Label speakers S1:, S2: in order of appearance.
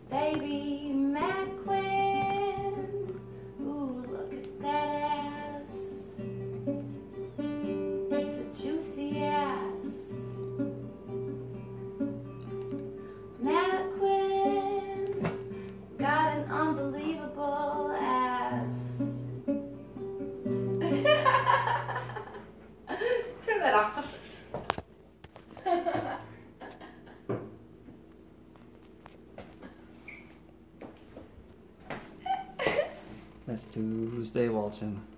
S1: Baby Matt Quinn, ooh, look at that ass. It's a juicy ass. Matt Quinn got an unbelievable ass. Turn that off.
S2: Let's Tuesday waltzing.